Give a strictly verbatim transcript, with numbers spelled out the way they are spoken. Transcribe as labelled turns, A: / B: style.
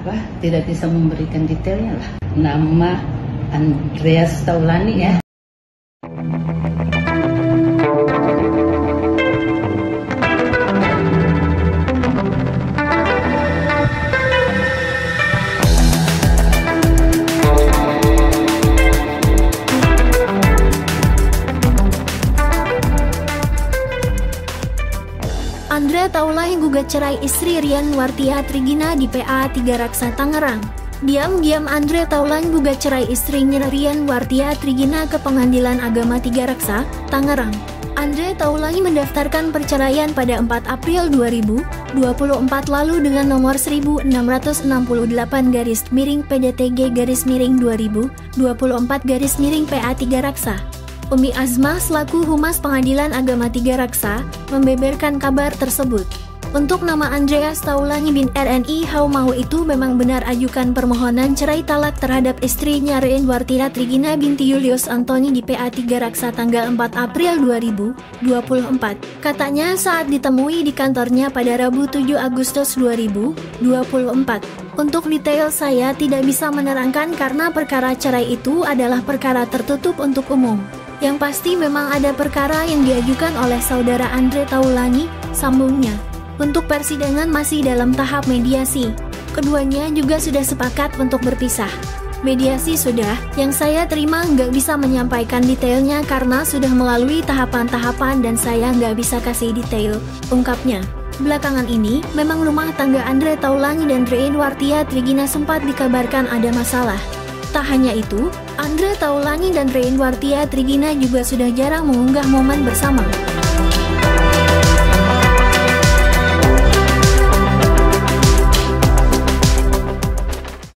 A: apa tidak bisa memberikan detailnya lah. Nama Andreas Taulani ya.
B: Andre Taulani gugat cerai istri Rian Wartia Trigina di P A tiga Raksa Tangerang. Diam-diam Andre Taulani gugat cerai istrinya Rian Wartia Trigina ke Pengadilan Agama tiga Raksa, Tangerang. Andre Taulani mendaftarkan perceraian pada empat April dua ribu dua puluh empat lalu dengan nomor seribu enam ratus enam puluh delapan garis miring P D T G garis miring dua ribu dua puluh empat garis miring P A tiga Raksa. Umi Azmah selaku Humas Pengadilan Agama tiga Raksa membeberkan kabar tersebut. Untuk nama Andreas Taulani bin R N I Haumau itu memang benar ajukan permohonan cerai talak terhadap istrinya Rian Wartia Trigina binti Julius Antoni di P A tiga Raksa tanggal empat April dua ribu dua puluh empat. Katanya saat ditemui di kantornya pada Rabu tujuh Agustus dua ribu dua puluh empat. Untuk detail saya tidak bisa menerangkan karena perkara cerai itu adalah perkara tertutup untuk umum. Yang pasti memang ada perkara yang diajukan oleh saudara Andre Taulani, sambungnya. Untuk persidangan masih dalam tahap mediasi. Keduanya juga sudah sepakat untuk berpisah. Mediasi sudah, yang saya terima nggak bisa menyampaikan detailnya karena sudah melalui tahapan-tahapan dan saya nggak bisa kasih detail, ungkapnya. Belakangan ini, memang rumah tangga Andre Taulani dan Rian Wartia Trigina sempat dikabarkan ada masalah. Tak hanya itu, Andre Taulani dan Rian Wartia Trigina juga sudah jarang mengunggah momen bersama.